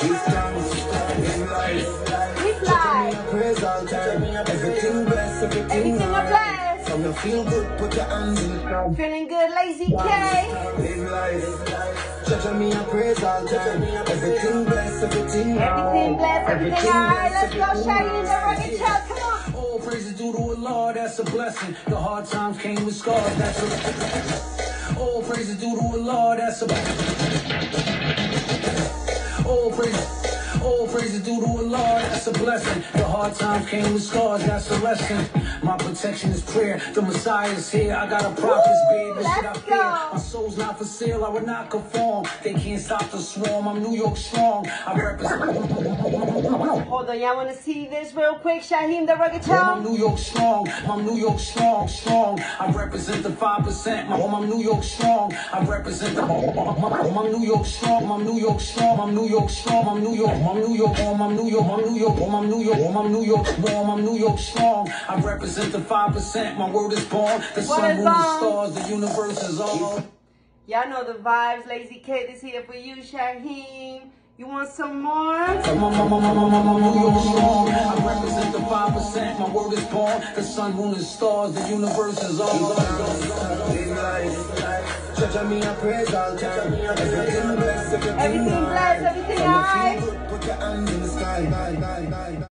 Give thanks, live life. Live Judge me life. a praise all time. Everything blessed, everything Everything are blessed. From you feel good, put your hands in the sky. Feeling good, Lazy K. Live life. Judge me a praise all time. Everything blessed, everything Everything blessed, everything alright. Let's go, Shaheen the Rugged Child. Come on. All praises due to Allah, that's a blessing. The hard times came with scars, that's a all praises due to Allah, that's a all praises due to Allah, that's a blessing. The hard times came with scars, that's a lesson. My protection is prayer, the Messiah is here. I got a prophet's beard, this shit I fear. My soul's not for sale, I would not conform. They can't stop the swarm, I'm New York strong. I represent. Hold on, y'all want to see this real quick? Shaheen the Rugged I'm Child. New York strong, I'm New York strong, strong. I represent the 5%, I'm New York strong. I represent the I'm New York strong, I'm New York strong, I'm New York strong, I'm New York, I'm New York, I'm New York, I'm New York, I'm New York, I'm New York, I'm New York strong. I represent the 5%, my word is born. The sun, moon, the stars, the universe is all. Y'all know the vibes. Lazy K is here for you, Shaheen. You want some more? I'm New York strong. I represent the 5%. My word is born. The sun, moon, and stars. The universe is all. Live life. Judge me, I praise all time. Everything blessed, Everything blessed, everything alright. Put your hands in the sky.